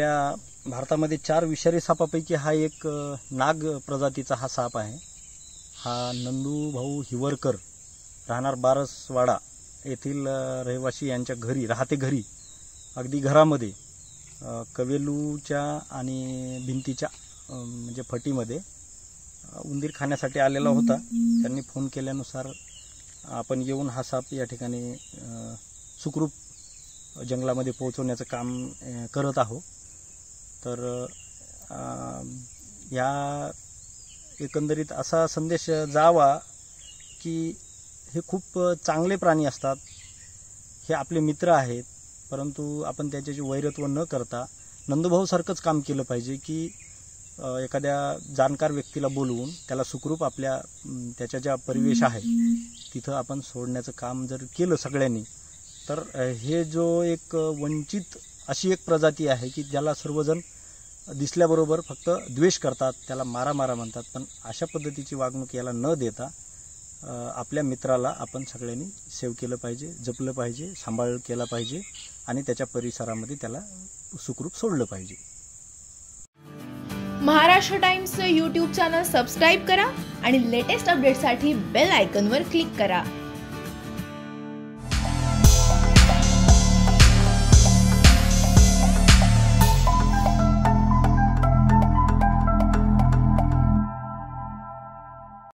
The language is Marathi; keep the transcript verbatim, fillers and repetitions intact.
आपल्या भारतामध्ये चार विषारी सापापैकी हा एक नाग प्रजातीचा हा साप आहे। हा नंदू भाऊ हिवरकर राहणार बारसवाडा येथील रहिवासी यांच्या घरी राहते घरी अगदी घरामध्ये कवेलूच्या आणि भिंतीच्या म्हणजे फटीमध्ये उंदीर खाण्यासाठी आलेला होता। त्यांनी फोन केल्यानुसार आपण येऊन हा साप या ठिकाणी सुखरूप जंगलामध्ये पोहोचवण्याचं काम करत आहोत। तर या एकंदरीत असा संदेश जावा की हे खूप चांगले प्राणी असतात, हे आपले मित्र आहेत, परंतु आपण त्याच्याशी वैरत्व न करता नंदूभाऊ सारखंच काम केलं पाहिजे की एखाद्या जाणकार व्यक्तीला बोलवून त्याला सुखरूप आपल्या त्याच्या ज्या परिवेश आहे तिथं आपण सोडण्याचं काम जर केलं सगळ्यांनी, तर हे जो एक वंचित अशी एक प्रजाती आहे की ज्याला सर्वजण दिसल्याबरोबर फक्त द्वेष करतात, त्याला मारा मारा म्हणतात, पण अशा पद्धतीची वागणूक याला न देता आपल्या मित्राला आपण सगळ्यांनी सेव केलं पाहिजे, जपलं पाहिजे, सांभाळ केला पाहिजे आणि त्याच्या परिसरामध्ये त्याला सुखरूप सोडलं पाहिजे। महाराष्ट्र टाइम्सचं यूट्यूब चॅनल सबस्क्राइब करा आणि लेटेस्ट अपडेटसाठी बेल आयकॉनवर क्लिक करा।